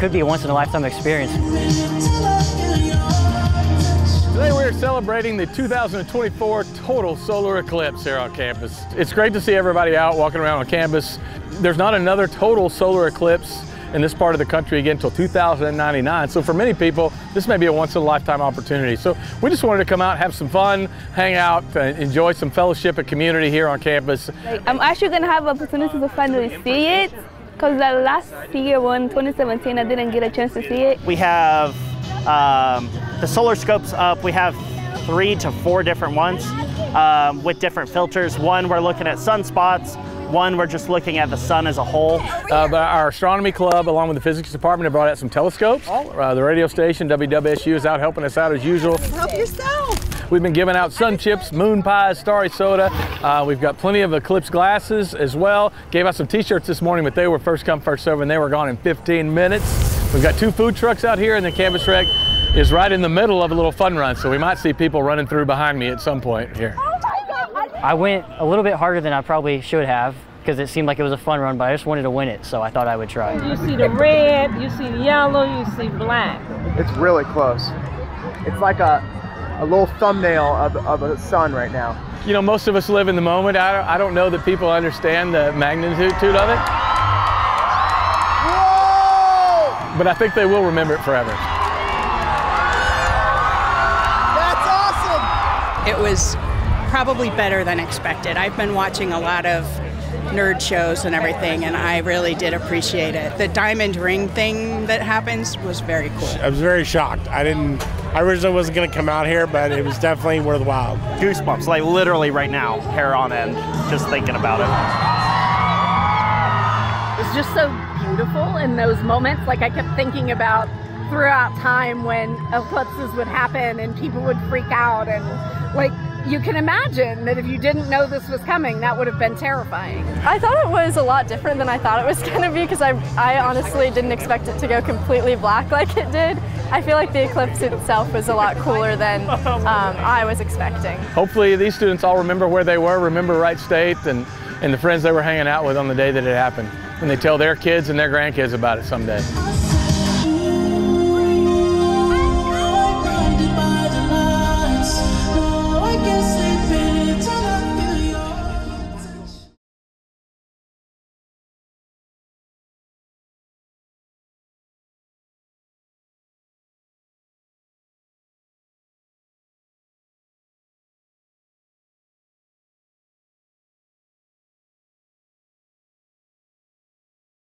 could be a once-in-a-lifetime experience. Today we are celebrating the 2024 total solar eclipse here on campus. It's great to see everybody out walking around on campus. There's not another total solar eclipse in this part of the country again until 2099. So for many people, this may be a once-in-a-lifetime opportunity. So we just wanted to come out, have some fun, hang out, enjoy some fellowship and community here on campus. I'm actually going to have opportunity to finally see it, because the last year, 2017, I didn't get a chance to see it. We have the solar scopes up. We have 3 to 4 different ones with different filters. One, we're looking at sunspots. One, we're just looking at the sun as a whole. But our astronomy club, along with the physics department, have brought out some telescopes. The radio station, WWSU, is out helping us out as usual. Help yourself. We've been giving out sun chips, moon pies, starry soda. We've got plenty of eclipse glasses as well. Gave out some t-shirts this morning, but they were first come, first served, and they were gone in 15 minutes. We've got 2 food trucks out here, and the campus rec is right in the middle of a little fun run, so we might see people running through behind me at some point here. I went a little bit harder than I probably should have because it seemed like it was a fun run, but I just wanted to win it, so I thought I would try. You see the red, you see the yellow, you see black. It's really close. It's like a little thumbnail of a sun right now. You know, most of us live in the moment. I don't know that people understand the magnitude of it. Whoa! But I think they will remember it forever. That's awesome! It was probably better than expected. I've been watching a lot of nerd shows and everything, and I really did appreciate it. The diamond ring thing that happens was very cool. I was very shocked. I originally wasn't going to come out here, but it was definitely worthwhile. Goosebumps, like literally right now, hair on end, just thinking about it. It was just so beautiful in those moments. Like, I kept thinking about throughout time when eclipses would happen and people would freak out, and like, you can imagine that if you didn't know this was coming, that would have been terrifying. I thought it was a lot different than I thought it was going to be, because I honestly didn't expect it to go completely black like it did. I feel like the eclipse itself was a lot cooler than I was expecting. Hopefully these students all remember where they were, remember Wright State and the friends they were hanging out with on the day that it happened, and they tell their kids and their grandkids about it someday.